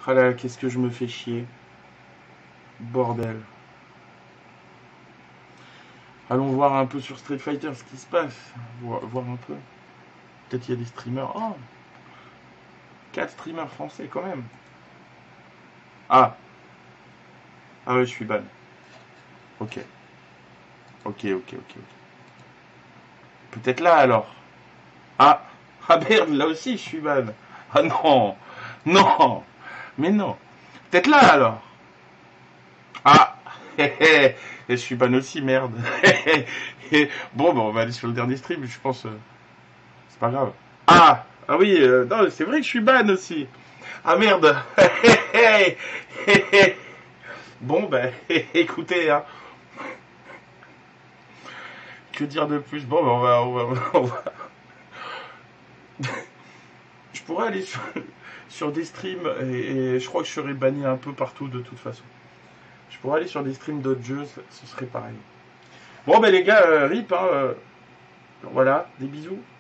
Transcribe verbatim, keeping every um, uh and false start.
Ah là, qu'est-ce que je me fais chier. Bordel. Allons voir un peu sur Street Fighter ce qui se passe. Voir, voir un peu. Peut-être qu'il y a des streamers. Oh, quatre streamers français quand même. Ah, ah ouais, je suis ban. Ok, ok, ok, ok. ok. Peut-être là alors. Ah, ah merde, là aussi je suis ban. Ah non, non, mais non. Peut-être là alors. Ah, hé, hé, et je suis ban aussi, merde. Bon, bon, on va aller sur le dernier stream, je pense. euh, C'est pas grave. Ah, ah oui, euh, non, c'est vrai que je suis ban aussi. Ah merde. Bon, ben, écoutez, hein, que dire de plus. Bon, ben, on va, on va, on va- Je pourrais aller sur, sur des streams et, et je crois que je serais banni un peu partout de toute façon. Je pourrais aller sur des streams d'autres jeux, ce serait pareil. Bon, ben les gars, euh, rip, hein, euh, voilà, des bisous.